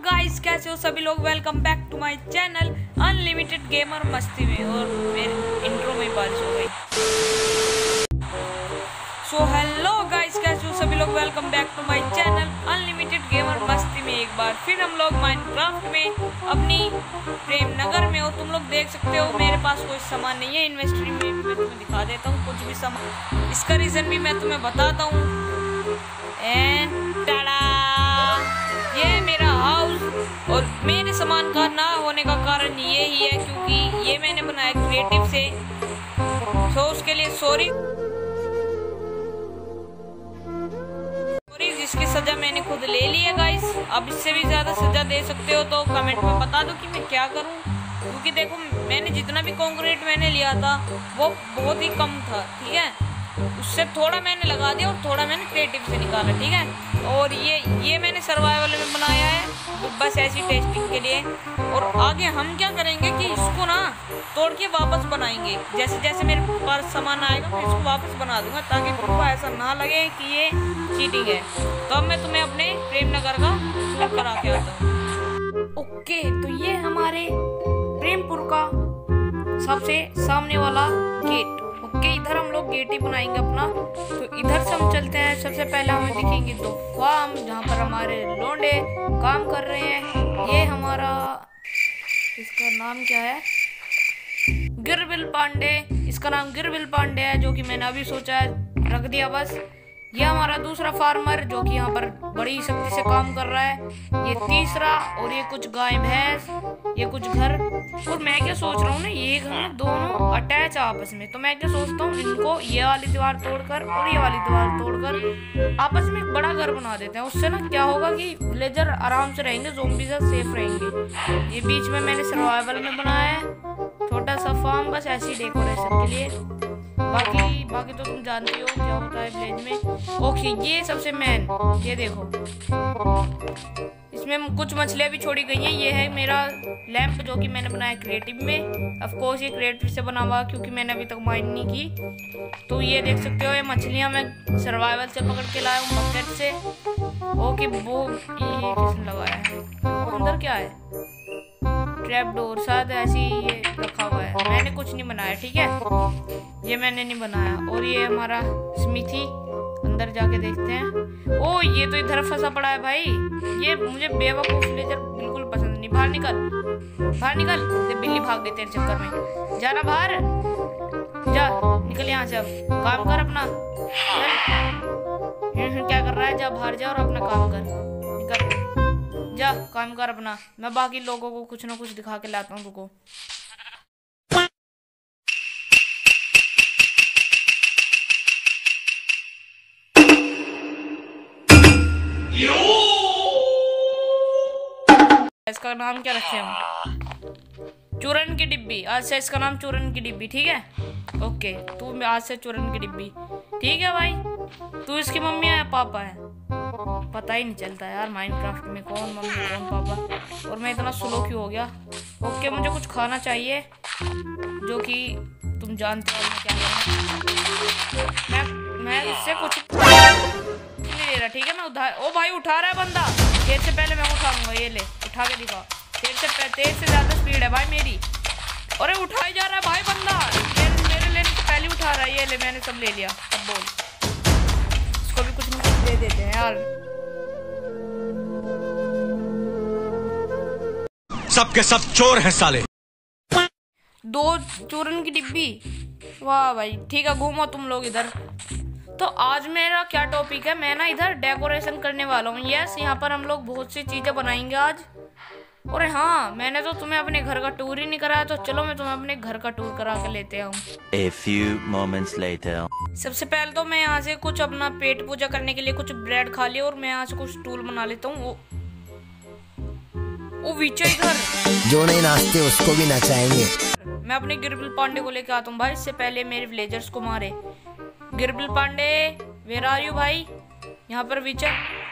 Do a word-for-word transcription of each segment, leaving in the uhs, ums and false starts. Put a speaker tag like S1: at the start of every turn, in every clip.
S1: Guys, कैसे हो सभी लोग। Welcome back to my channel unlimited gamer मस्ती में। और मेरे इंट्रो में बारिश हो गई। सो हेलो गाइस, कैसे हो सभी लोग। Welcome back to my channel unlimited gamer मस्ती में। एक बार फिर हम लोग माइनक्राफ्ट में अपनी प्रेम नगर में हो। तुम लोग देख सकते हो मेरे पास कोई सामान नहीं है। इन्वेस्टरी में मैं तुम्हें दिखा देता हूँ कुछ भी सामान। इसका रीजन भी मैं तुम्हें बताता हूँ। एंड टाडा, ये मेरा हाउस। और मेरे सामान का ना होने का कारण ये ही है क्योंकि ये मैंने बनाया क्रिएटिव से। सो उसके लिए सॉरी सॉरी जिसकी सजा मैंने खुद ले ली है गाइस। अब इससे भी ज्यादा सजा दे सकते हो तो कमेंट में बता दो कि मैं क्या करूं। क्योंकि देखो, मैंने जितना भी कंक्रीट मैंने लिया था वो बहुत ही कम था, ठीक है। उससे थोड़ा मैंने लगा दिया और थोड़ा मैंने क्रिएटिव से निकाला, ठीक है। और ये ये मैंने सर्वाइवल में बनाया है बस ऐसी टेस्टिंग के लिए। और आगे हम क्या करेंगे कि इसको ना तोड़ के वापस बनाएंगे। जैसे जैसे मेरे पास सामान आएगा मैं इसको वापस बना दूंगा ताकि तुमको ऐसा ना लगे कि ये चीटिंग है। तो अब मैं तुम्हें अपने प्रेम नगर का क्लब करा के आता हूँ। ओके, तो ये हमारे प्रेमपुर का सबसे सामने वाला गेट। ओके, इधर हम लोग गेट ही बनाएंगे अपना। तो इधर से हम चलते हैं। सबसे पहले हमें दिखेंगे दो फार्म जहाँ पर हमारे लोंडे काम कर रहे हैं। ये हमारा, इसका नाम क्या है, गिरबिल पांडे। इसका नाम गिरबिल पांडे है, जो कि मैंने अभी सोचा है रख दिया बस। ये हमारा दूसरा फार्मर जो कि यहाँ पर बड़ी शक्ति से काम कर रहा है। ये तीसरा, और ये कुछ गाय भैंस, ये कुछ घर। और मैं क्या सोच रहा हूँ ना, ये घर दोनों अटैच आपस में। तो मैं क्या सोचता हूँ, इनको ये वाली दीवार तोड़कर और ये वाली दीवार तोड़कर आपस में एक बड़ा घर बना देते हैं। उससे ना क्या होगा कि विलेजर आराम से रहेंगे, ज़ॉम्बी से सेफ रहेंगे। ये बीच में मैंने सर्वाइवल में बनाया है छोटा सा फार्म, बस ऐसी डेकोरेशन के लिए। बाकी बाकी तो तुम जानती हो क्या होता है विलेज में। ओके, ये सबसे मेन, ये देखो इसमें कुछ मछलियाँ भी छोड़ी गई हैं। ये है मेरा लैंप जो कि मैंने बनाया क्रिएटिव में। ऑफ कोर्स ये क्रिएटिव से बना हुआ क्योंकि मैंने अभी तक माइन नहीं की। तो ये देख सकते हो, ये मछलियाँ मैं सर्वाइवल से पकड़ के लाया हूँ बकेट से। ओके, वो ये किसने लगाया है, अंदर क्या है, ट्रैप डोर शायद ऐसी ये रखा हुआ है। मैंने कुछ नहीं बनाया, ठीक है, ये मैंने नहीं बनाया। और ये हमारा स्मिथी, अंदर जाके देखते हैं। ओ, ये तो इधर फंसा पड़ा है भाई। ये मुझे बेवकूफ विलेजर बिल्कुल पसंद नहीं। बाहर निकल, बाहर निकल। बिल्ली भाग गई तेरे चक्कर में। जाना बाहर, जा निकल यहाँ से। अब काम कर अपना। क्या कर रहा है, जा बाहर जा और अपना काम कर। निकल, जा काम कर अपना। मैं बाकी लोगों को कुछ ना कुछ दिखा के लाता हूँ, रुको। इसका नाम क्या रखे हम, चूरन की डिब्बी। आज से इसका नाम चूरन की डिब्बी, ठीक है। ओके, तू आज से चूरन की डिब्बी, ठीक है भाई। तू इसकी मम्मी है पापा है, पता ही नहीं चलता यार माइनक्राफ्ट में कौन मम्मी कौन पापा। और मैं इतना स्लो क्यों हो गया। ओके, मुझे कुछ खाना चाहिए जो कि तुम जानते हो मैं क्या करना। मैं मैं इससे कुछ नहीं ले रहा, ठीक है। मैं उधार, ओ भाई उठा रहा है बंदा। तेरे से पहले मैं उठाऊंगा, ये ले उठा के दिखा। तेरे से तेरे से ज्यादा स्पीड है भाई मेरी। अरे उठाई जा रहा है भाई बंदा, मेरे मेरे लेने से पहले उठा रहा है। ये ले, मैंने सब ले लिया। अब बोल, इसको भी कुछ न कुछ दे देते हैं यार।
S2: सब के सब चोर हैं साले।
S1: दो चूरन की डिब्बी, वाह भाई। ठीक है, घूमो तुम लोग इधर। तो आज मेरा क्या टॉपिक है, मैं ना इधर डेकोरेशन करने वाला हूँ। यस, यहाँ पर हम लोग बहुत सी चीजें बनाएंगे आज। और हाँ, मैंने तो तुम्हें अपने घर का टूर ही नहीं कराया, तो चलो मैं तुम्हें अपने घर का टूर करा के लेते आऊँ।
S3: A few moments later.
S1: सबसे पहले तो मैं यहाँ से कुछ अपना पेट पूजा करने के लिए कुछ ब्रेड खा लिया। और मैं यहाँ से कुछ टूल बना लेता हूँ। वो वो विचय घर,
S4: जो नहीं नाचते उसको भी नचाएंगे।
S1: मैं अपने गिरबिल पांडे को लेके आता हूँ भाई। इससे पहले मेरे विलेजर्स को मारे। गिरबिल पांडे, वेयर आर यू भाई। यहाँ पर विचय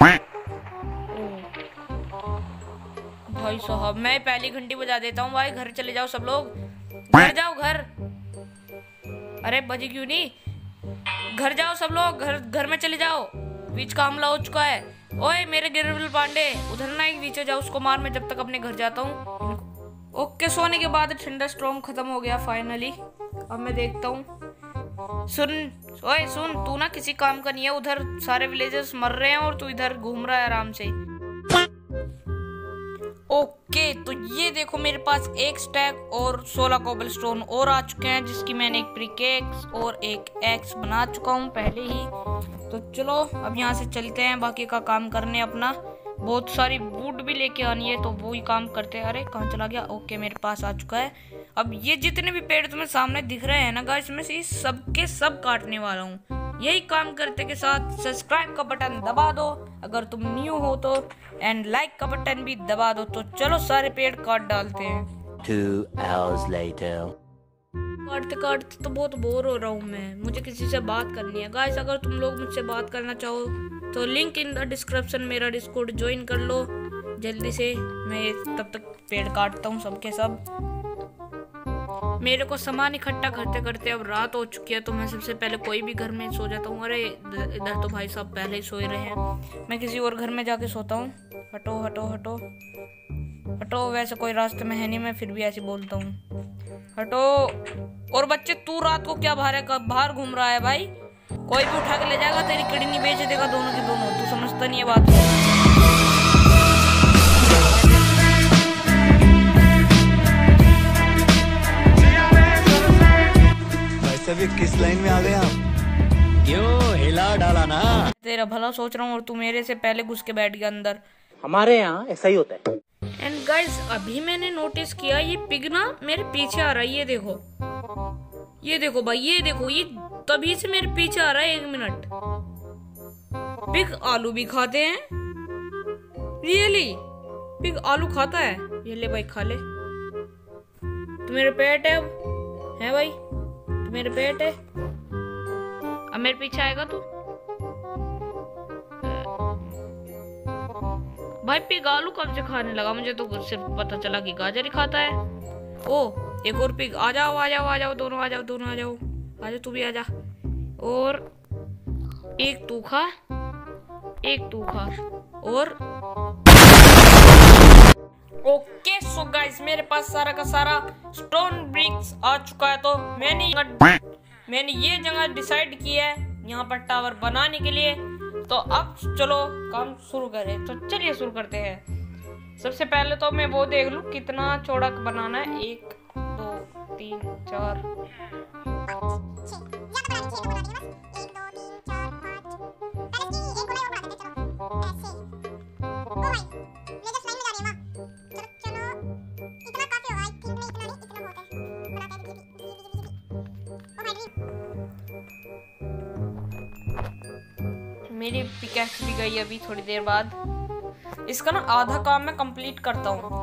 S1: भाई साहब, मैं पहली घंटी बजा देता हूँ भाई। घर चले जाओ सब लोग, घर जाओ घर। अरे बजी क्यों नहीं, घर जाओ सब लोग, घर घर में चले जाओ। बीच का हमला हो चुका है। ओए मेरे गिरबिल पांडे, उधर ना एक नीचे जाओ, उसको मार, मैं जब तक अपने घर जाता हूँ। ओके, सोने के बाद थंडर स्टॉर्म खत्म हो गया फाइनली। अब मैं देखता हूँ। सुन ओए सुन, तू ना किसी काम का नहीं है, उधर सारे विलेजर्स मर रहे हैं और तू इधर घूम रहा है आराम से। ओके, तो ये देखो मेरे पास एक स्टैक और सोलह कोबलस्टोन और आ चुके हैं, जिसकी मैंने एक प्रिकेक्स और एक एक्स बना चुका हूँ पहले ही। तो चलो अब यहाँ से चलते हैं बाकी का काम करने अपना। बहुत सारी वुड भी लेके आनी है, तो वो ही काम करते हैं। अरे कहाँ चला गया? ओके, मेरे पास आ चुका है। अब ये जितने भी पेड़ तुम्हें सामने दिख रहे हैं ना गाइस, मैं से सब के सब काटने वाला हूँ। यही काम करते के साथ सब्सक्राइब का बटन दबा दो अगर तुम न्यू हो तो, एंड लाइक का बटन भी दबा दो। तो चलो सारे पेड़ काट डालते हैं।
S3: Two hours later.
S1: काटते काटते तो बहुत बोर हो रहा हूँ मैं, मुझे किसी से बात करनी है। गाइस अगर तुम लोग मुझसे बात करना चाहो तो लिंक इन द डिस्क्रिप्शन, मेरा डिस्कॉर्ड ज्वाइन कर लो जल्दी से। मैं तब तक पेड़ काटता हूँ सबके सब। मेरे को सामान इकट्ठा करते करते अब रात हो चुकी है, तो मैं सबसे पहले कोई भी घर में सो जाता हूँ। अरे इधर तो भाई साहब पहले ही सोए रहे हैं, मैं किसी और घर में जाके सोता हूँ। हटो हटो हटो हटो, वैसे कोई रास्ते में है नहीं, मैं फिर भी ऐसे बोलता हूँ हटो। और बच्चे, तू रात को क्या बाहर बाहर घूम रहा है भाई? कोई भी उठा के ले जाएगा, तेरी किडनी बेच देगा दोनों की दोनों। तू समझता नहीं है बात को।
S5: वैसे भी किस लाइन में आ गए आप? क्यों हिला डाला ना?
S1: तेरा भला सोच रहा हूँ और तू मेरे से पहले घुस के बैठ गया अंदर।
S5: हमारे यहाँ ऐसा ही होता है।
S1: एंड गाइस अभी मैंने नोटिस किया ये पिग ना मेरे पीछे आ रहा है। ये देखो, ये देखो भाई, ये देखो, ये तभी से मेरे पीछे आ रहा है। एक मिनट, पिग आलू भी खाते हैं? रियली? पिग आलू खाता है? ये ले भाई, खा ले। तू मेरे पेट है अब, है भाई? तू मेरे पेट है, अब मेरे पीछे आएगा तू? भाई पिग आलू कब से खाने लगा? मुझे तो सिर्फ पता चला कि गाजर ही खाता है। ओ एक और पिग, आ जाओ आ जाओ आ जाओ, दोनों आ जाओ, दोनों आ जाओ, आ जाओ, तू भी आ जा। और एक तू खा, एक तू खा, और ओके। सो गाइस मेरे पास सारा का सारा स्टोन ब्रिक्स आ चुका है, तो मैंने मैंने ये जगह डिसाइड की है यहाँ पर टावर बनाने के लिए। तो अब चलो काम शुरू करें। तो चलिए शुरू करते हैं। सबसे पहले तो मैं वो देख लूं कितना चौड़ा बनाना है। एक दो तीन चार, मेरी पिकैक्स भी गई अभी थोड़ी देर बाद। इसका ना आधा काम मैं कंप्लीट करता हूँ।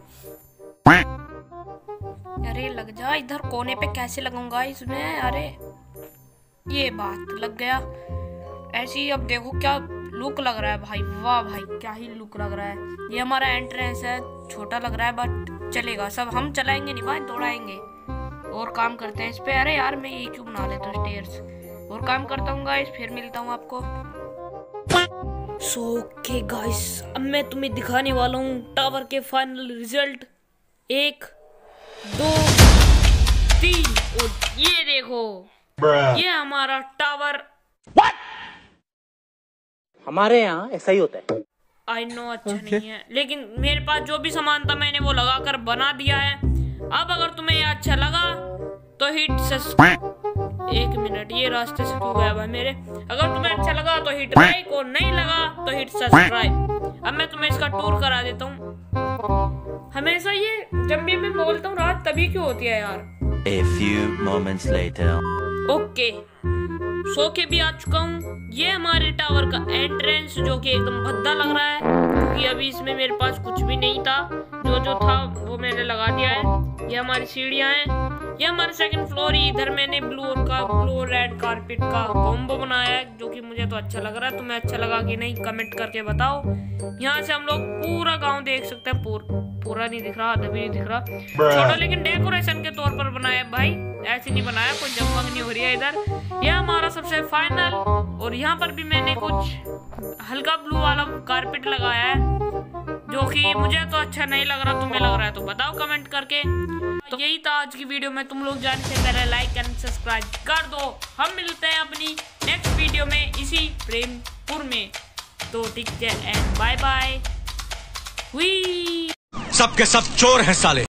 S1: अरे लग जा, इधर कोने पे कैसे लगाऊंगा इसमें? अरे ये बात लग गया। ऐसे ही अब देखो क्या लुक लग रहा है भाई। वाह भाई क्या ही लुक लग रहा है। ये हमारा एंट्रेंस है, छोटा लग रहा है बट चलेगा। सब हम चलाएंगे नहीं भाई, दौड़ाएंगे। और काम करते हैं इस पे। अरे यार मैं ये क्यों बना लेता हूँ स्टेयर्स। और काम करता हूँ गाइस, फिर मिलता हूँ आपको। सो ओके गाइस, अब मैं तुम्हें दिखाने वाला हूँ टावर के फाइनल रिजल्ट। एक दो तीन, और ये देखो ये हमारा टावर।
S5: What? हमारे यहाँ ऐसा ही होता है।
S1: आई नो अच्छा okay. नहीं है, लेकिन मेरे पास जो भी सामान था मैंने वो लगाकर बना दिया है। अब अगर तुम्हें ये अच्छा लगा तो हिट सब्सक्राइब। एक मिनट, ये रास्ते से क्यों गया भाई मेरे? अगर तुम्हें अच्छा लगा तो हिट लाइक, और नहीं लगा तो हिट सब्सक्राइब। अब मैं तुम्हें इसका टूर करा देता हूँ। हमेशा ये जब भी मैं बोलता हूँ रात तभी क्यों होती है यार।
S3: A few moments later.
S1: Okay, so के भी आ चुका हूँ। ये हमारे टावर का एंट्रेंस जो कि एकदम भद्दा लग रहा है, क्योंकि अभी इसमें मेरे पास कुछ भी नहीं था। जो जो था वो मैंने लगा दिया है। ये हमारी सीढ़ियाँ हैं। ये हमारा सेकंड फ्लोर ही। इधर मैंने ब्लू का ब्लू और रेड कारपेट का कॉम्बो बनाया है, जो कि मुझे तो अच्छा लग रहा है। तुम्हें अच्छा लगा कि नहीं कमेंट करके बताओ। यहाँ से हम लोग पूरा गांव देख सकते हैं। पूर, पूरा नहीं दिख रहा, आधा भी नहीं दिख रहा, छोटा, लेकिन डेकोरेशन के तौर पर बनाया भाई। ऐसे नहीं बनाया, कोई जगमग नहीं हो रही है इधर। यह हमारा सबसे फाइनल। और यहाँ पर भी मैंने कुछ हल्का ब्लू वाला कारपेट लगाया है, जो कि मुझे तो अच्छा नहीं लग रहा, तुम्हें लग रहा है तो बताओ कमेंट करके। तो यही था आज की वीडियो में, तुम लोग जाने से पहले लाइक एंड सब्सक्राइब कर दो। हम मिलते हैं अपनी नेक्स्ट वीडियो में इसी प्रेमपुर में। तो take care and bye bye. हुई
S2: सबके सब चोर हैं साले।